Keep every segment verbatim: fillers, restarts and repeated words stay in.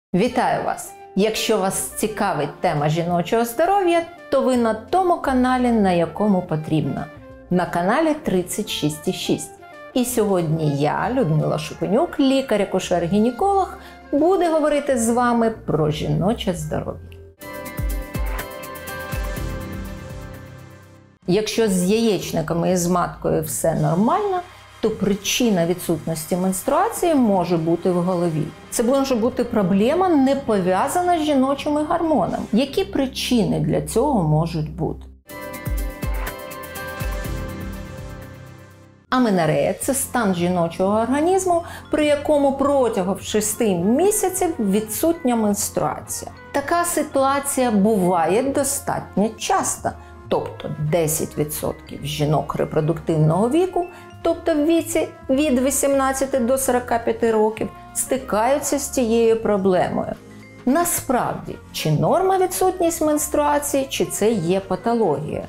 Вітаю вас! Якщо вас цікавить тема жіночого здоров'я, то ви на тому каналі, на якому потрібно. На каналі тридцять шість і шість. І сьогодні я, Людмила Шупенюк, лікар-акушер-гінеколог, буду говорити з вами про жіноче здоров'я. Якщо з яєчниками і з маткою все нормально, то причина відсутності менструації може бути в голові. Це може бути проблема, не пов'язана з жіночими гормонами. Які причини для цього можуть бути? Аменорея – це стан жіночого організму, при якому протягом шести місяців відсутня менструація. Така ситуація буває достатньо часто, тобто десять відсотків жінок репродуктивного віку, тобто в віці від вісімнадцяти до сорока п'яти років, стикаються з цією проблемою. Насправді, чи норма відсутність менструації, чи це є патологія?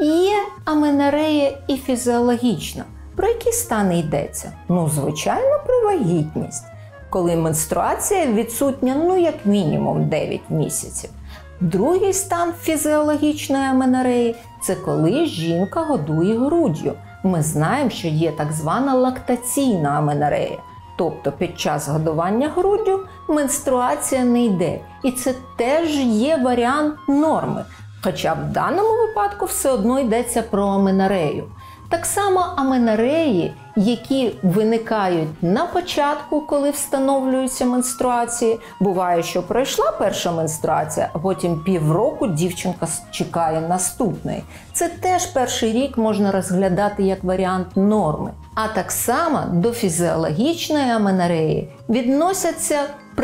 Є аменорея і фізіологічна. Про які стани йдеться? Ну, звичайно, про вагітність, коли менструація відсутня, ну, як мінімум дев'ять місяців. Другий стан фізіологічної аменореї – це коли жінка годує груддю. Ми знаємо, що є так звана лактаційна аменорея, тобто під час годування груддю менструація не йде. І це теж є варіант норми, хоча в даному випадку все одно йдеться про аменорею. Так само аменореї, які виникають на початку, коли встановлюються менструації. Буває, що пройшла перша менструація, а потім півроку дівчинка чекає наступної. Це теж перший рік можна розглядати як варіант норми. А так само до фізіологічної аменореї відносяться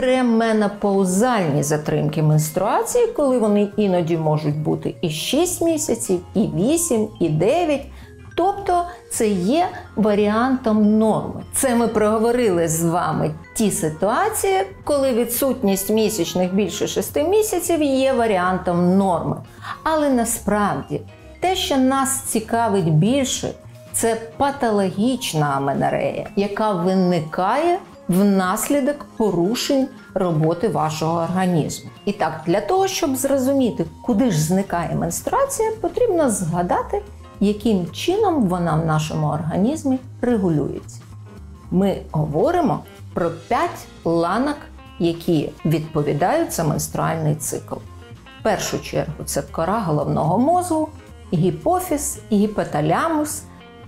пременопаузальні затримки менструації, коли вони іноді можуть бути і шість місяців, і вісім, і дев'ять. Тобто це є варіантом норми. Це ми проговорили з вами ті ситуації, коли відсутність місячних більше шести місяців є варіантом норми. Але насправді те, що нас цікавить більше, це патологічна аменорея, яка виникає внаслідок порушень роботи вашого організму. І так, для того, щоб зрозуміти, куди ж зникає менструація, потрібно згадати, яким чином вона в нашому організмі регулюється. Ми говоримо про п'ять ланок, які відповідають за менструальний цикл. В першу чергу це кора головного мозку, гіпофіз, гіпоталямус,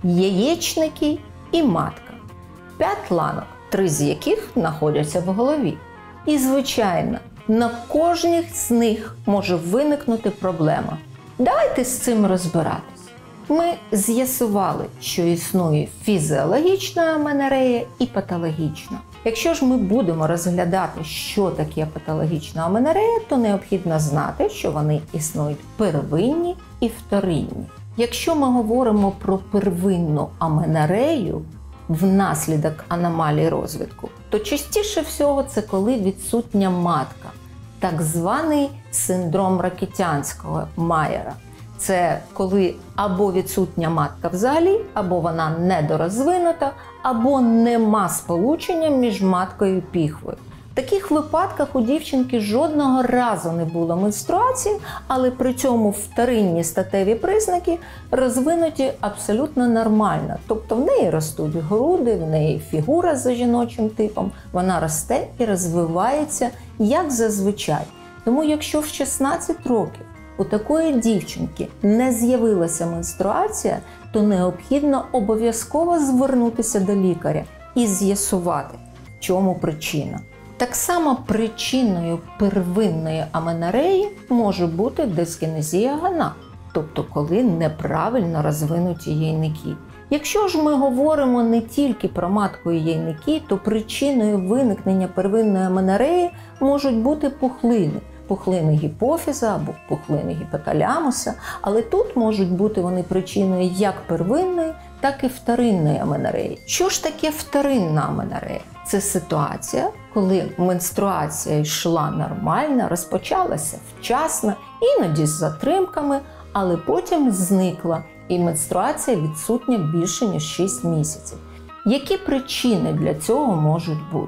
яєчники і матка. П'ять ланок, три з яких знаходяться в голові. І, звичайно, на кожній з них може виникнути проблема. Давайте з цим розбиратись. Ми з'ясували, що існує фізіологічна аменорея і патологічна. Якщо ж ми будемо розглядати, що таке патологічна аменорея, то необхідно знати, що вони існують первинні і вторинні. Якщо ми говоримо про первинну аменорею внаслідок аномалій розвитку, то частіше всього це коли відсутня матка, так званий синдром Рокітянського-Майера. Це коли або відсутня матка взагалі, або вона недорозвинута, або нема сполучення між маткою і піхвою. В таких випадках у дівчинки жодного разу не було менструації, але при цьому вторинні статеві признаки розвинуті абсолютно нормально. Тобто в неї ростуть груди, в неї фігура за жіночим типом, вона росте і розвивається як зазвичай. Тому якщо в шістнадцять років у такої дівчинки не з'явилася менструація, то необхідно обов'язково звернутися до лікаря і з'ясувати, в чому причина. Так само причиною первинної аменореї може бути дискінезія гона, тобто коли неправильно розвинуті яйники. Якщо ж ми говоримо не тільки про матку і яйники, то причиною виникнення первинної аменореї можуть бути пухлини. Пухлини гіпофіза або пухлини гіпоталямуса, але тут можуть бути вони причиною як первинної, так і вторинної аменореї. Що ж таке вторинна аменорея? Це ситуація, коли менструація йшла нормально, розпочалася вчасно, іноді з затримками, але потім зникла, і менструація відсутня більше ніж шість місяців. Які причини для цього можуть бути?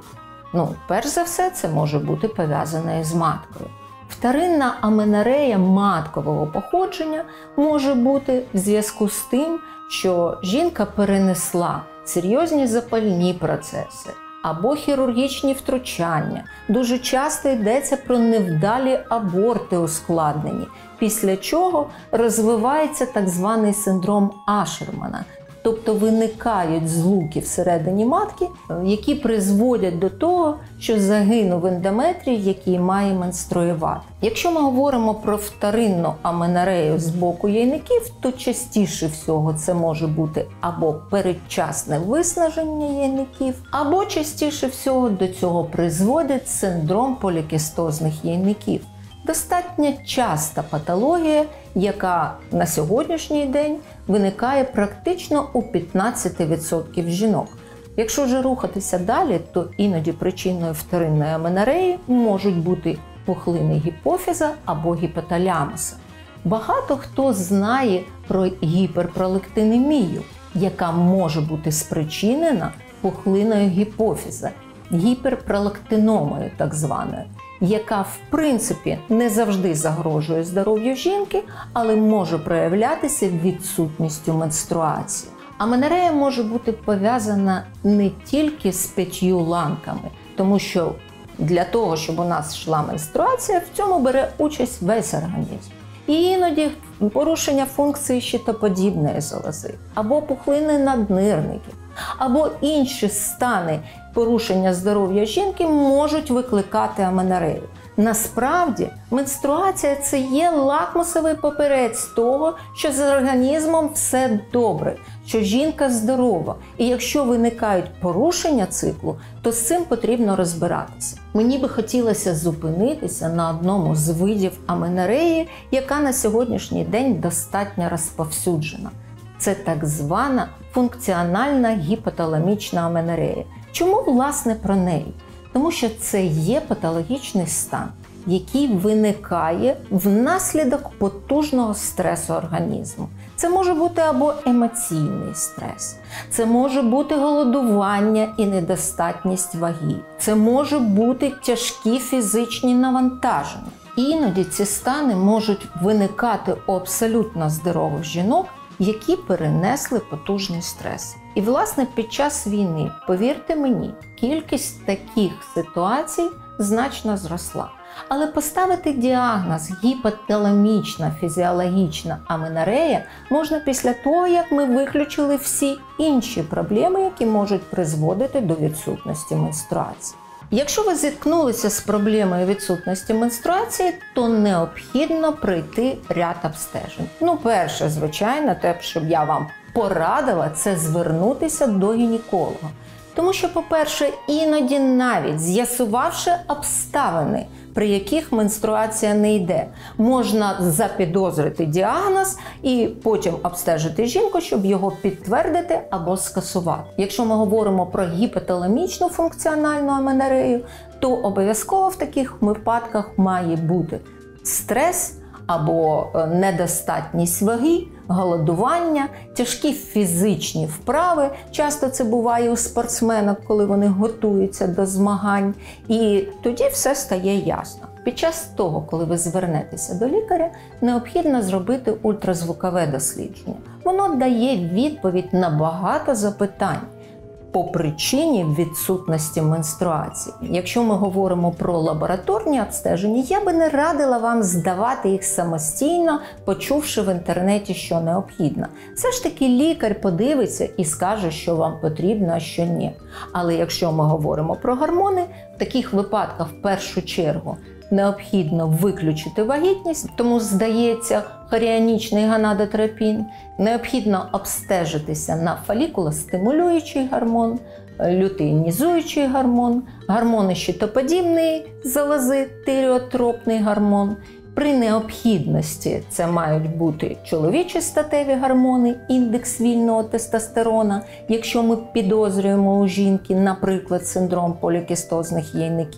Ну, перш за все, це може бути пов'язане з маткою. Вторинна аменорея маткового походження може бути в зв'язку з тим, що жінка перенесла серйозні запальні процеси або хірургічні втручання. Дуже часто йдеться про невдалі аборти ускладнені, після чого розвивається так званий синдром Ашермана. Тобто виникають злуки всередині матки, які призводять до того, що загинув ендометрій, який має менструювати. Якщо ми говоримо про вторинну аменорею з боку яйників, то частіше всього це може бути або передчасне виснаження яйників, або частіше всього до цього призводить синдром полікістозних яйників. Достатньо часта патологія, яка на сьогоднішній день виникає практично у п'ятнадцяти відсотків жінок. Якщо ж рухатися далі, то іноді причиною вторинної аменореї можуть бути пухлини гіпофіза або гіпоталямуса. Багато хто знає про гіперпролактинемію, яка може бути спричинена пухлиною гіпофіза, гіперпролактиномою так званою, яка в принципі не завжди загрожує здоров'ю жінки, але може проявлятися відсутністю менструації. Аменорея може бути пов'язана не тільки з п'ятью ланками, тому що для того, щоб у нас йшла менструація, в цьому бере участь весь організм. І іноді порушення функції щитоподібної залози, або пухлини наднирників, або інші стани порушення здоров'я жінки можуть викликати аменорею. Насправді, менструація – це є лакмусовий папірець того, що з організмом все добре, що жінка здорова. І якщо виникають порушення циклу, то з цим потрібно розбиратися. Мені би хотілося зупинитися на одному з видів аменореї, яка на сьогоднішній день достатньо розповсюджена. Це так звана функціональна гіпоталамічна аменорея. Чому, власне, про неї? Тому що це є патологічний стан, який виникає внаслідок потужного стресу організму. Це може бути або емоційний стрес, це може бути голодування і недостатність ваги, це може бути тяжкі фізичні навантаження. Іноді ці стани можуть виникати у абсолютно здорових жінок, які перенесли потужний стрес. І, власне, під час війни, повірте мені, кількість таких ситуацій значно зросла. Але поставити діагноз гіпоталамічна фізіологічна аменорея можна після того, як ми виключили всі інші проблеми, які можуть призводити до відсутності менструації. Якщо ви зіткнулися з проблемою відсутності менструації, то необхідно пройти ряд обстежень. Ну, перше, звичайно, те, щоб я вам порадила, це звернутися до гінеколога. Тому що, по-перше, іноді навіть з'ясувавши обставини, при яких менструація не йде, можна запідозрити діагноз і потім обстежити жінку, щоб його підтвердити або скасувати. Якщо ми говоримо про гіпоталамічну функціональну аменорею, то обов'язково в таких випадках має бути стрес або недостатність ваги, голодування, тяжкі фізичні вправи. Часто це буває у спортсменок, коли вони готуються до змагань. І тоді все стає ясно. Під час того, коли ви звернетеся до лікаря, необхідно зробити ультразвукове дослідження. Воно дає відповідь на багато запитань по причині відсутності менструації. Якщо ми говоримо про лабораторні обстеження, я би не радила вам здавати їх самостійно, почувши в інтернеті, що необхідно. Все ж таки лікар подивиться і скаже, що вам потрібно, а що ні. Але якщо ми говоримо про гормони, в таких випадках в першу чергу необхідно виключити вагітність, тому, здається, хоріонічний гонадотропін. Необхідно обстежитися на фолікулостимулюючий гормон, лютеїнізуючий гормон, гормони щитоподібної залози, тиреотропний гормон. При необхідності це мають бути чоловічі статеві гормони, індекс вільного тестостерона. Якщо ми підозрюємо у жінки, наприклад, синдром полікістозних яйників,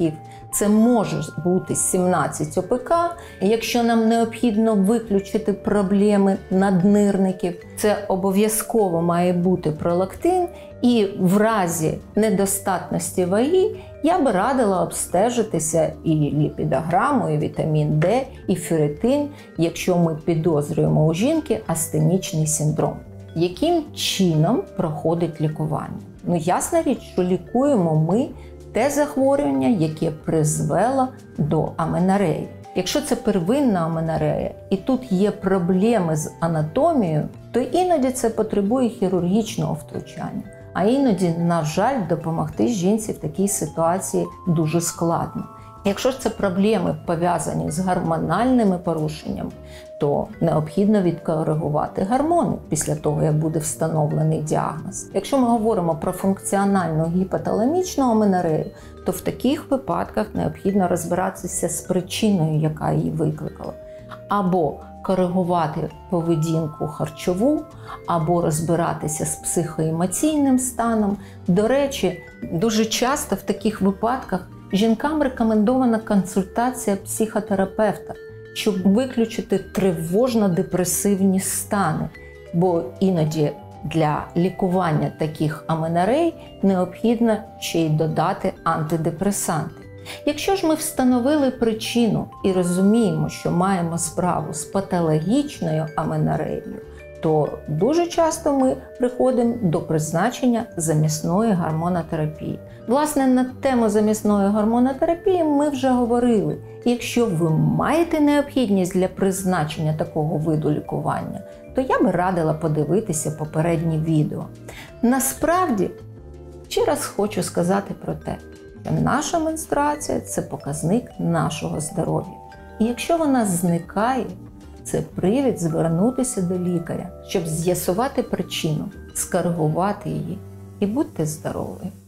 Це може бути сімнадцять о пе ка. Якщо нам необхідно виключити проблеми наднирників, це обов'язково має бути пролактин. І в разі недостатності ваги я би радила обстежитися і ліпідограму, і вітамін Д, і ферритин, якщо ми підозрюємо у жінки астенічний синдром. Яким чином проходить лікування? Ну, ясна річ, що лікуємо ми те захворювання, яке призвело до аменореї. Якщо це первинна аменорея, і тут є проблеми з анатомією, то іноді це потребує хірургічного втручання. А іноді, на жаль, допомогти жінці в такій ситуації дуже складно. Якщо ж це проблеми пов'язані з гормональними порушеннями, то необхідно відкоригувати гормони після того, як буде встановлений діагноз. Якщо ми говоримо про функціональну гіпоталамічну аменорею, то в таких випадках необхідно розбиратися з причиною, яка її викликала. Або коригувати поведінку харчову, або розбиратися з психоемоційним станом. До речі, дуже часто в таких випадках жінкам рекомендована консультація психотерапевта, щоб виключити тривожно-депресивні стани, бо іноді для лікування таких аменорей необхідно ще й додати антидепресанти. Якщо ж ми встановили причину і розуміємо, що маємо справу з патологічною аменореєю, то дуже часто ми приходимо до призначення замісної гормонотерапії. Власне, на тему замісної гормонотерапії ми вже говорили. Якщо ви маєте необхідність для призначення такого виду лікування, то я би радила подивитися попередні відео. Насправді, ще раз хочу сказати про те, що наша менструація – це показник нашого здоров'я. І якщо вона зникає, це привід звернутися до лікаря, щоб з'ясувати причину, скоригувати її. І будьте здорові!